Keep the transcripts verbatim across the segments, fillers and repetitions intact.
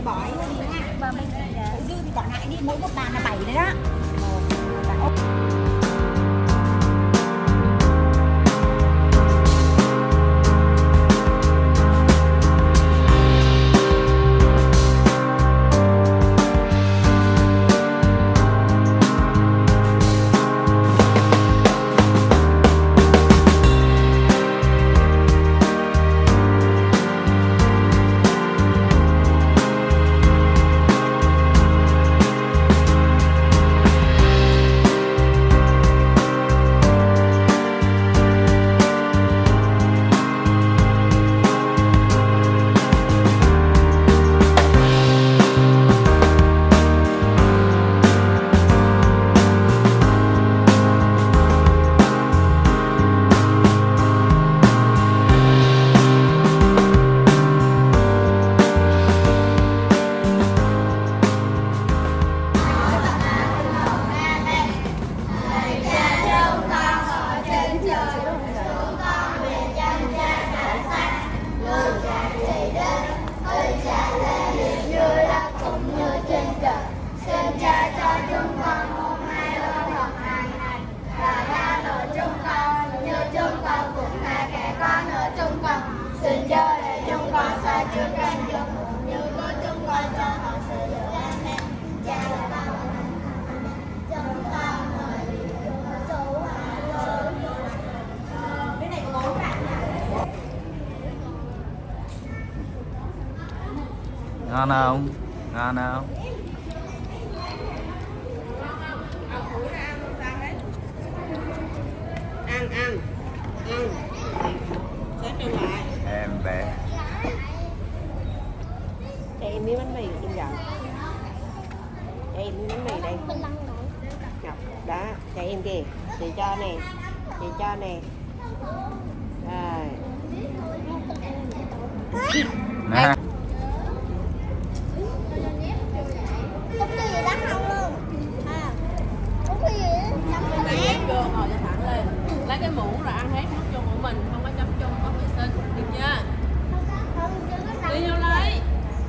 bỏ đi nha. Mà mình dư thì bỏ lại đi, mỗi một bàn là bảy đấy đó. Ngon không? Ngon không? Ăn, ăn, ăn. Xếp cho lại. Em bé. Cho em miếng bánh mì em dọn. Cho em miếng bánh mì đây. Ngọc, đó, cho em kìa. Chị cho nè. Chị cho nè. Rồi. Nè. Lấy cái muỗng rồi ăn hết nước chung của mình, không có chấm chung, có vệ sinh, được chưa? Đi vô lấy.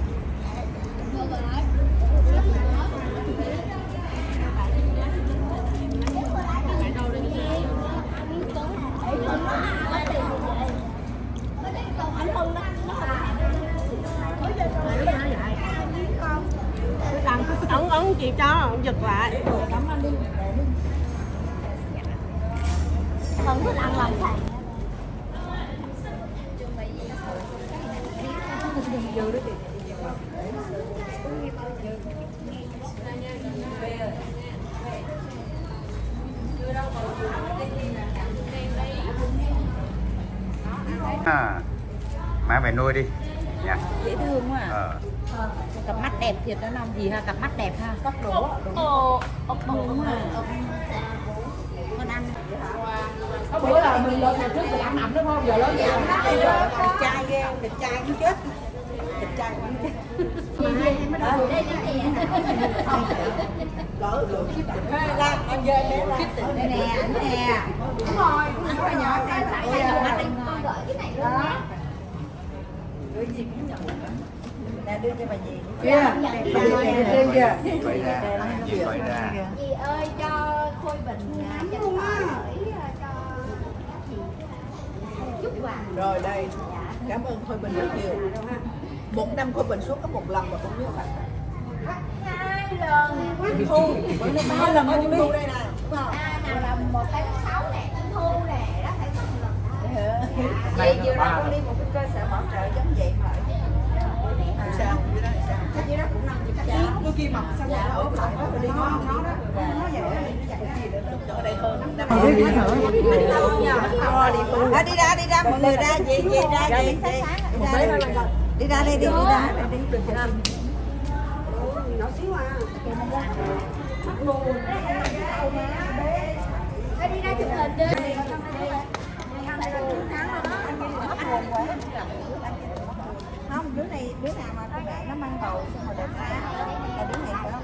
Ấn ấn chị cho, ông giật lại. Cảm ơn đi. Không thích ăn lòng thầy. À, má về nuôi đi nha. Dễ thương quá à. Ờ. Ờ, cặp mắt đẹp thiệt đó Long, gì ha, cặp mắt đẹp ha, cắp đồ. Ồ, đúng rồi. Con ăn. Có bữa là mình lên ngày trước mình ăn ẩm đúng không? Giờ lớn vậy Thịt trai ghê, thịt trai cũng chết. Thịt trai cũng chết. Đây đây nè. Ăn dê nè. Đây nè, ảnh nè. Đúng rồi, ăn phải nhỏ đây phải đây mắt anh gửi cái này luôn á. Gửi gì cũng nhận. Nè đưa cho bà gì. Kìa. Kìa kìa. Vậy ra, gì vậy ra. Dì ơi cho Khôi Bình cho con gửi cho chút quà. Rồi đây. Cảm ơn Khôi Bình rất nhiều. Một năm Khôi Bình xuống có một lần mà cũng biết bạn. Hai lần. Thu. Hai lần ở Trung Thu đây nè. À nào là một tháng sáu nè, Trung Thu nè, đó phải có một lần. Vậy vừa đó con đi một cái cơ sở bảo trợ giống vậy mà. Sao? Dưới đó cũng năm mươi trăm. Tôi kia mọc sao lại ốp lại đó rồi đi ngon nó đó. Nó vậy đó, ở đây hơn năm năm. À, đi ra đi ra mọi người ra gì gì ra gì đi ra đây đi đi ra đi nhỏ xíu à Đi ra chụp hình đi. không đứa này đứa nào mà con gái nó mang bầu xong rồi đẹp ra là đứa này phải không?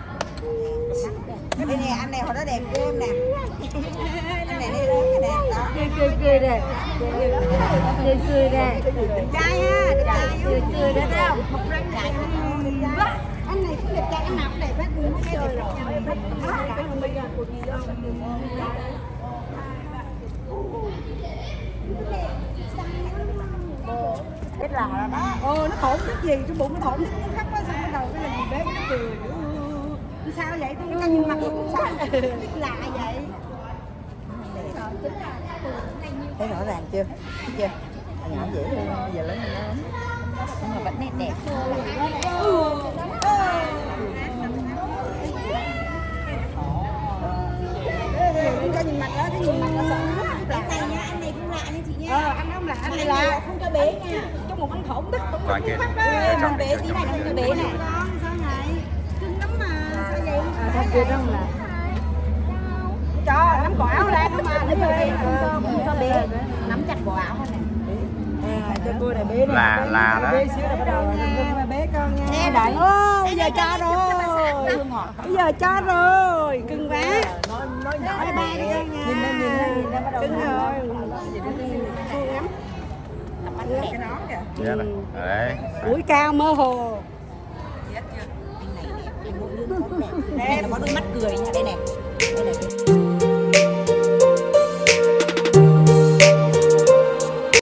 Đây nè, anh này hồi đó đẹp của em nè. Anh này đi lớn nè. Cười cười cười nè. Cười cười nè. Đẹp trai ha, đẹp trai. Cười cười đó đâu? Một răng đẹp trai. Cái nào cũng đẹp hết, cái đẹp hết. Cái là đó. Ờ nó thổn thức gì, trong bụng nó thổn thức nó khóc quá xong bắt đầu cái là gì bé nó cười. Sao vậy? Tôi căng nhưng mặt cũng sao? Lạ vậy. Thấy rõ ràng chưa? Thấy chưa? Nhỏ dễ thương, bây giờ lớn hơn nhưng mà vẫn nét đẹp. Cái nhìn mặt đó, cái nhìn mặt nó sợ nó Anh này nha, anh này cũng lạ nha chị nha. ờ, anh không lạ, anh này là không cho bé nha. trong một ăn thổn thức cũng Còn kia. Con bé tí này không cho bé này. con sao vậy? Cưng lắm mà, sao vậy? Thật kia đó là Cho nắm cổ áo ra không mà để bé không cho bé nắm chặt cổ áo này. À, cho cô này bé này. Là là đó. Bé xíu là bắt đầu nha, mà bé con nha. Nè đấy. Ô, bây giờ cho rồi. Bây giờ cho rồi, cưng quá. Nói nói nhỏ Nói ba đi con nha. Nhìn lên nhìn lên nhìn lên bắt đầu. Cưng rồi. Thương lắm. Tập anh đẹp. Cái nón kìa. Dạ đó. Đấy. Mũi cao mơ hồ. Anh này đẹp, anh mũi lưỡi đẹp. Đây là có đôi mắt cười nha, đây này. Đây này.